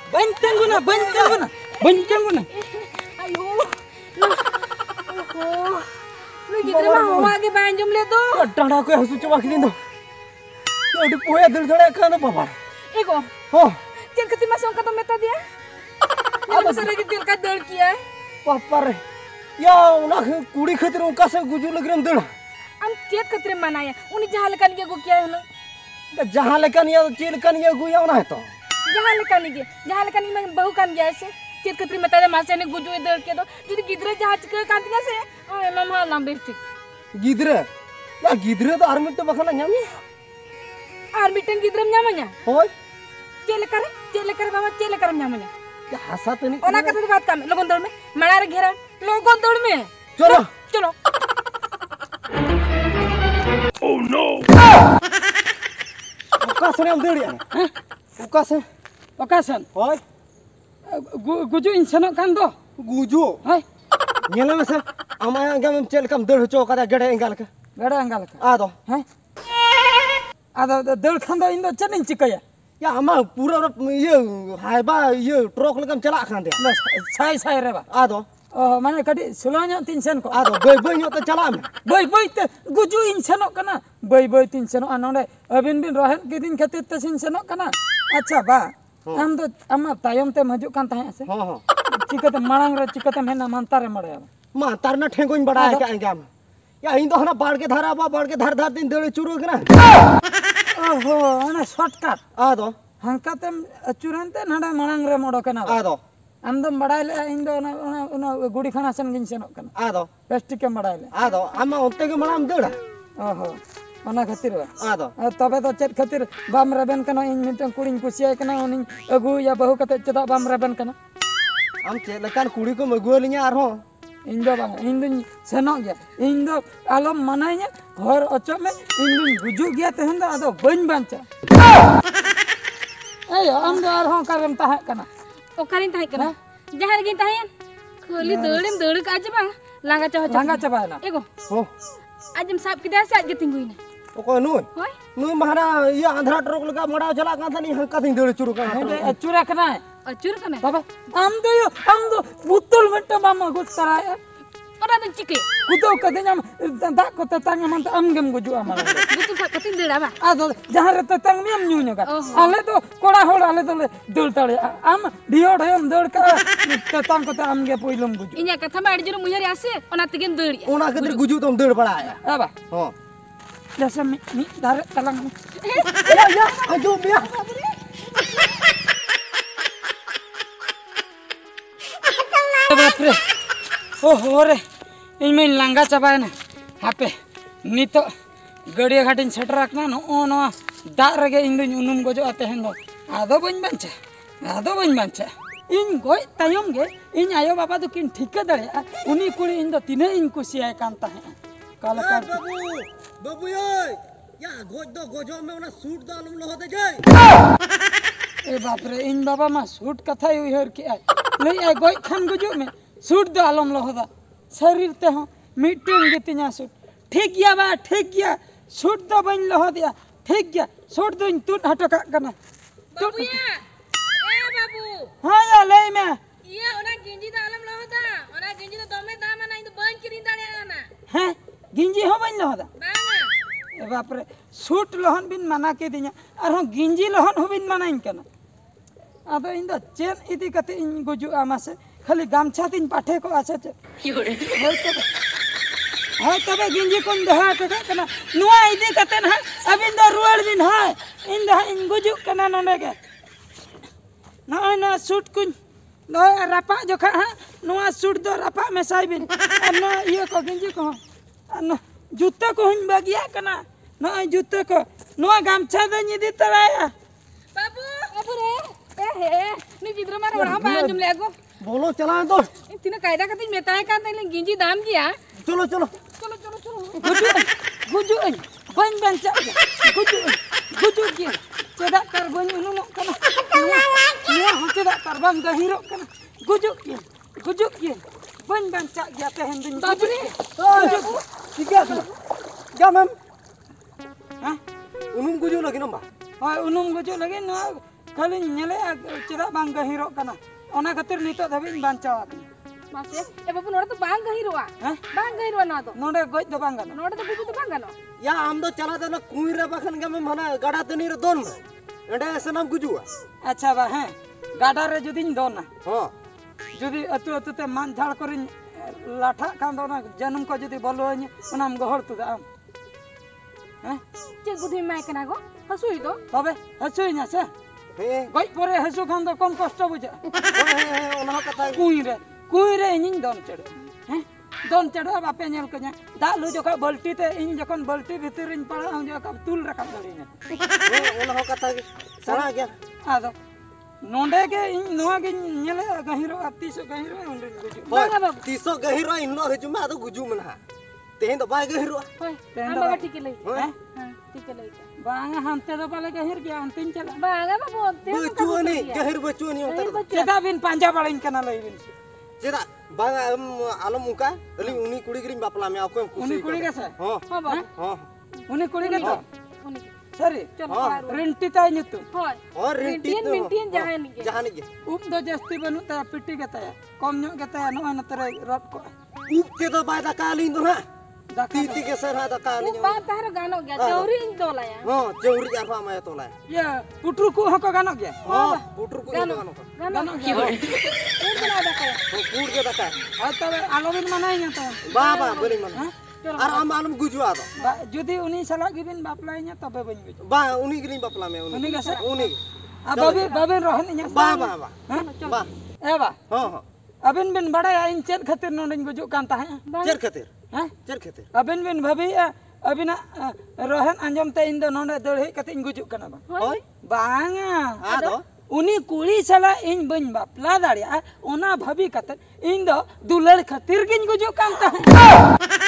Banteng guna. Ayo. Lu gitu mah hawa ge banjum le tu. Dada ko hasu coba kini do. Ya udah poya dada kan apa? Ego. Oh, Tiel kati masuk ka to meta dia. Apa sare ge tiel ka dal kiya? papar. Ya unak kudi khatir unka se guju lagram dada. Am tiet katre manaya. Uni jahan lekan ge go kiya na. जहाँ लेकर ये चील कर ये गुया ना है तो जहाँ लेकर मैं बहु कान गया से चित कतरी में तारे मासे ने गुजु इधर के दो जुदी गिदरे जहाज के कांतिया से ओए मम्मा लंबे ठीक गिदरे या गिदरे तो आर्मी तो बखना न्यामी आर्मी टन गिदरे न्यामanya होय चेले कर बाबा चेले कर न्यामanya या हंसा तो नहीं ओना कते बात काम लोगन दौड़ में मनार घेरा लोगन दौड़ में चलो oh no Ukasan yang diri ya? Ukasan? Hoy? Guju insanok kan do? Guju? Hai? Nyala masa? Amaya angam cel kam diri cok ada gede enggal ke? Ado? Hai? Ado diri kan do indo cening cikaya? Ya ama pura ye haiba ye truk lekam celak kan dia? Sai reba. Ado? Oh mana kadi sulanya tinsen ko? Ado boy nyok te celak me? Boy te guju insanok kana? Boy tinsenok anonde abin bin rohen kedin khatir te tinsenok kana? Acha ba. Am do ama tayom te majuk kan tahe ase? हाँ चिकते मांग रे चिकते मेना मंतारे मरे मां तारना ठेंगोइन बड़ा है क्या इंगाम या इन तो हना बाढ़ के धार दिन देड़े चुरो के ना ओहो अना शॉर्टकट आ दो हंकाते चुरनते नडा मांग रे मोडो केना आ दो आमदम बड़ाइले इन दो ना गुडी खाना सन गिन सेनो केना आ दो प्लास्टिक के बड़ाइले आ दो आमा ओते के मणाम देड़ा ओहो अना खातिर आ दो तबे तो चेत खातिर बाम रेबन कना इन मिटन कुड़िन कुसिया कना उनी अगु या बहु कते चदा बाम रेबन कना हम चे लकान कुड़ी को मगुलिया आरो इन दो बांग इन दिन सेनो गया इन दो आलम मनाइया हर अचो में इन दिन गुजु गया तेहन दो आदो बन बांचा ए हम दो आरो करम ताहे कना ओकारिन ताहे कना जहार गिन ताहे खोली दौड़ का आज बांग लांगा चबा ना एगो हो आज हम साहब किदा से आज तिंगुइना ओको नुय होय नुय महारा ये आंध्रा ट्रक लगा मड़ा चला का था नहीं हंका थिंग देड़े चुरो का चुरा कना अचुर कना बाबा हम दो बुतुल मट्टा मामा गुत कराया ओरा दन चिके कुतो कदे नाम दा को तंग मन am gem गुजु अमर बुतु सा कतिन देड़ा बा आदो जहां रे तंग में न्यून का आले तो कोड़ा होड़ आले तो दौड़ तळे आम डियोड हम दौड़ का तंग को am गे पोइलम गुजु इन्या कथा मा अडजरो मुयरी आसे ओना तगेन दौड़ी ओना कदर गुजु तुम दौड़ पड़ा है आबा हां जैसे मी दार तलंग या अजो बिया बाप रे ओहो रे इनमें लांगा चबाय ना हापे नितो गड़िया घाटिन सेटर रखना नो दा रगे इन दुन उनुम गोजो तेहन दो आदो बन बांचा इन गोय तायम गे इन आयो बाबा दो किन ठीक दड़े उनी कुड़ी इन दो तिने इन कुसिया कांता है काला कर बाबू ओय या गोजो में ओना सूट दो आलम लहो दे जाय ए बाप रे इन बाबा मा सूट कथा उहर के नहीं ए गोय खान गुजो में सूट दो आलम लहोदा शरीर ते हो मिटन गितिया सूट ठीक गया सूट दो बन लहो दिया ठीक गया सूट दो तू हटका कना बाबूया ए बाबू हां या ले में ये ओना गिंजी दा आलम लहोदा ओना गिंजी दा दमे दाम ना इन बन किरिन दाड़े ना हैं गिंजी हो बन लहोदा बांगा ए बाप रे सूट लहन बिन मना के दिया और हम गिंजी लहन हो बिन मना इन कना आदो इन द चेन इदी कते इन गुजु आमासे खाली गामछा तीन पाठे को आछे हाय तबे गिंजी कोन दहा के कना नुआ इदी कते ना अबिन the रुआल bin hi in the in गुजु कना नने के ना सूट कुन नो रपा जोखा हा नुआ सूट दो रपा में साइबिन न ये को गिंजी को न जूता को हुन बगिया कना न जूता को नुआ गामछा द निदी तराया बाबू बाबू रे ए हे नी जिद्रो मार बड़ा बांजुम लेगो बोलो चला तो तिने कायदा कति मेताय का तले गिंजी दाम किया चलो गुजु बन बंचा गुजु के चेदा कर बन उनु कना नुआ हम चेदा कर बन गहिरो कना गुजु के बन बंचा गया तेहन दिन बाबू रे ठीक है क्या मैम हां उनुम गुजु लगी नंबा हां उनुम गुजु लगे न खाली नेले चेदा बांग गहिरोग कना ओना खातिर नितो धाबी बांचाव मासे ए बाबू नोडे तो बांग गहिरोआ हैं बांग गहिरोआ ना तो नोडे गज दो बांग गानो नोडे तो गुजु तो बांग गानो या आम दो चला देना कुई रे बखन के में मना गड़ा तनी रे दोन में एंडे ऐसे नाम गुजुआ अच्छा बा हैं गाडा रे जुदिन दोना हां जुदी अतु अतु ते मान झाड़ करिन लाठा खान दोना जन्म को जुदी बोलोኝ ओनाम गहर तु आम हैं चे गुधि माय कना गो हसुई दो तबे हसुइना से हे गज परे हसु खान दो कम कष्ट बुझा हे ओना कथा कुई रे इन दोन चढ़ हैं दोन चढ़ो बापे नेल कन्या दा लु जोका बाल्टी ते इन जखन बाल्टी भीतर इन पड़ा हम जोका तुल रखम दड़ीने हे ओना कथा के सना गया आदो नोंडे के इन नोआ के नेले गहिरो अतिसो गहिरो उंडे गुजु बांगा बाबू तीसो गहिरो इनो हजु में आदो गुजु मन हा तेहे तो बाय गहिरो होय तेहें हम दो बाबा बाय। ठीक लई हैं हां ठीक लई बांगा हमते दो पाले गहिर गया अंतिम चला बांगा बाबू ते बचुनी गहिर बचुनी उतर चेदा बिन पांजा बाड़िन कना लई बिन चेदा बांगा आलम मुका अली उनी कुड़ी ग्रीन बापला में आको खुशी उनी कुड़ी के से हां हां बाबू हां उनी कुड़ी के तो उनी सरी चल हाँ। पारो रेंटी ताई नितु होय और रेंटी मिंटियन जहां निके जहां निके उप दो जस्ती बनु ता पिट्टी के ता कम नो के ता नो नतरे रट को उप के तो बाय दका लिन दो ना दाका तीती के सर हा दका लिन बा तारो गानो गया चौरी इन दोलाया हां चौरी जाफा में तो लाए ये पुटरू को हको गानो गया हां पुटर को गानो गानो की उड़ बना दका पूर के दका आ तबे आलोबिन मनाई न तो बाबा बरी मन और आम आलम गुजुआ दो जुदी उनी सला गिबिन बापलाई न तबे बन बिच बा उनी ग्रीन बापला में उनी के से उनी आ बाबे रहन न बा बा बा हैं बा ए बा हां हां अबिन बिन बड़ा इन चेत खातिर नोंडिन गुजु कान ता है चर खातिर हैं चर खातिर अबिन बिन भाभी अबिना रहन अंजम ते इन दो नोंडे दड़े कते इन गुजु कना बा होय बांगा आ दो उनी कुड़ी सला इन बन बापला दाड़िया ओना भाभी कते इन दो दुलड़ खातिर गिन गुजु कान ता है